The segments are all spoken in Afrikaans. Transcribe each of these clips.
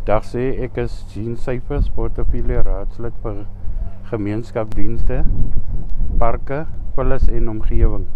Dag sê, ek is Syfers, Portefeuljeraadslid vir Gemeenskapsdienste, Parke, Vullis en Omgewing.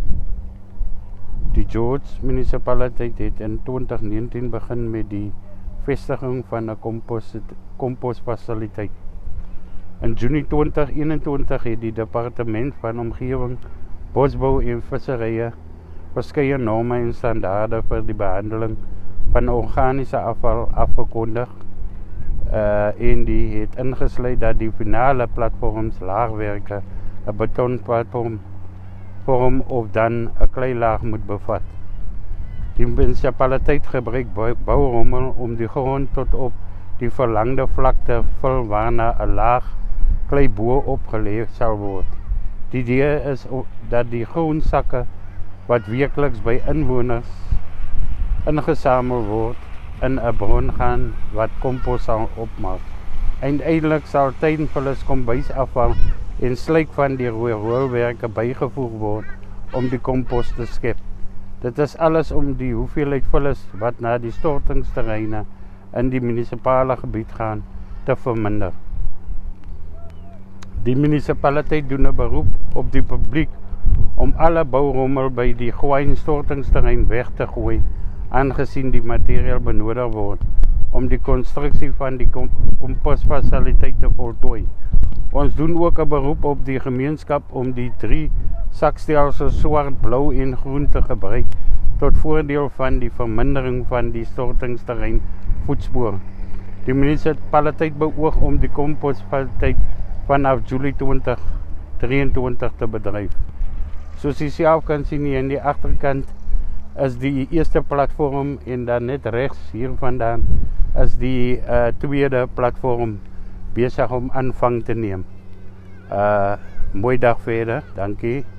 Die George munisipaliteit het in 2019 begin met die vestiging van 'n komposfasiliteit. In Junie 2021 het die Departement van Omgewing, Bosbou en Visserye verskeie norme en standaarde vir die behandeling van organiese afval afgekondig en die het ingesluit dat die finale platforms laagwerke 'n betonplatform vorm of dan 'n kleilaag moet bevat. Die munisipaliteit gebruik bourommel om die grond tot op die verlangde vlakte vul waarna 'n laag klei bo opgelê sal word. Die idee is dat die grondsakke wat weekliks by inwoners ingesamel word in 'n bron gaan wat kompos sal opmaak. Uiteindelik sal tuinvullis, kombuisafval en slyk van die rioolwerke bygevoeg word om die kompos te skep. Dit is alles om die hoeveelheid vullis wat na die stortingsterreine in die munisipale gebied gaan te verminder. Die munisipaliteit doen 'n beroep op die publiek om alle bourommel by die Gwaing-stortingsterrein weg te gooi, aangesien die materiaal benodig word om die konstruksie van die komposfasiliteit te voltooi. Ons doen ook 'n beroep op die gemeenskap om die 3 sakstelsels swart, blou en groen te gebruik tot voordeel van die vermindering van die stortingsterrein voetspoor. Die munisipaliteit beoog om die komposfasiliteit vanaf Julie 2023 te bedryf. Soos jy self kan sien hier in die agterkant is die eerste platform en dan net regs hier vandaan is die tweede platform besig om aanvang te neem. Mooi dag verder, dankie.